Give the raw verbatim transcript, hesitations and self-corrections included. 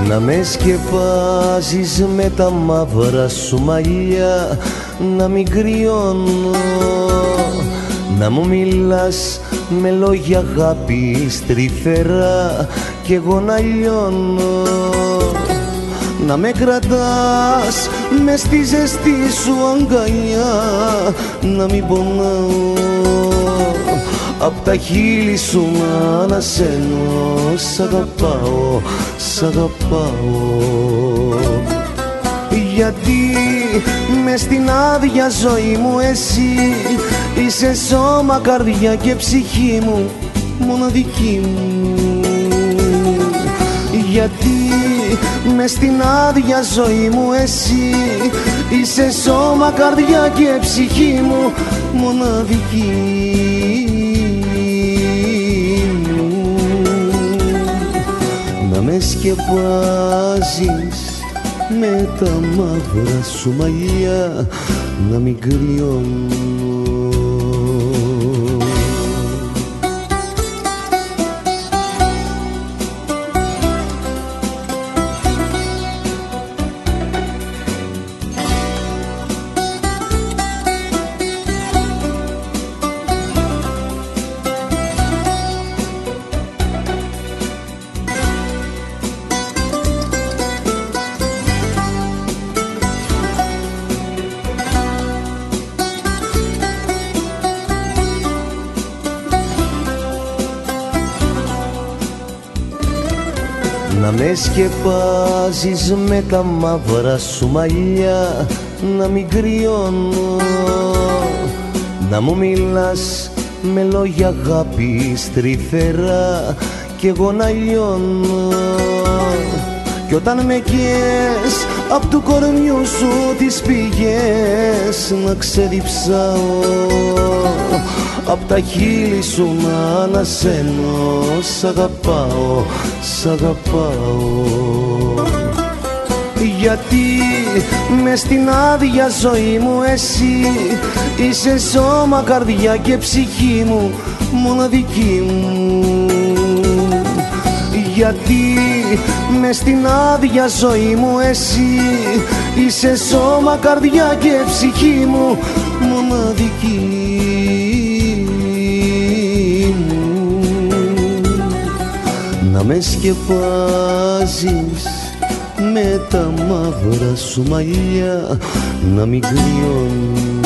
Να με σκεπάζεις με τα μαύρα σου μαλλιά, να μην κρυώνω, να μου μιλάς με λόγια αγάπης τρυφερά κι εγώ να λιώνω. Να με κρατάς μες στη ζεστή σου αγκαλιά, να μην πονάω, απ' τα χείλη σου να ανασένω. Σ' αγαπάω, σ' αγαπάω. Γιατί μες στην άδεια ζωή μου εσύ είσαι σώμα, καρδιά και ψυχή μου, μοναδική μου. Γιατί μες στην άδεια ζωή μου εσύ είσαι σώμα, καρδιά και ψυχή μου, μοναδική μου. Να με σκεπάζεις με τα μαύρα σου μαλλιά, να μην κρυώνω. Να με σκεπάζεις με τα μαύρα σου μαλλιά, να μην κρυώνω, να μου μιλάς με λόγια αγάπης τρυφερά κι εγώ να λιώνω. Κι όταν με καίες απ' του κορμιού σου τις πηγές, να ξεδιψάω, απ' τα χείλη σου να ανασένω. Σ' αγαπάω, σ' αγαπάω. Γιατί μες στην άδεια ζωή μου εσύ είσαι σώμα, καρδιά και ψυχή μου, μοναδική μου. Γιατί μες στην άδεια ζωή μου εσύ είσαι σώμα, καρδιά και ψυχή μου, μοναδική μου. Να με σκεπάζεις με τα μαύρα σου μαλλιά, να μην κρυώνω.